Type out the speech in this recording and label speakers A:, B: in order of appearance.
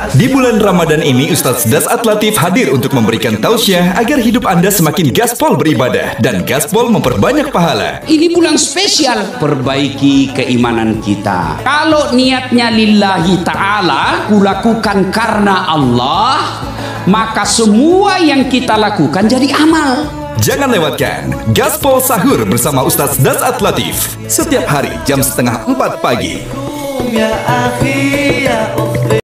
A: Di bulan Ramadan ini, Ustadz Dasat Latif hadir untuk memberikan tausiah agar hidup Anda semakin gaspol beribadah dan gaspol memperbanyak pahala.
B: Ini bulan spesial, perbaiki keimanan kita. Kalau niatnya lillahi ta'ala, kulakukan karena Allah, maka semua yang kita lakukan jadi amal.
A: Jangan lewatkan Gaspol Sahur bersama Ustadz Dasat Latif setiap hari jam 3:30 pagi.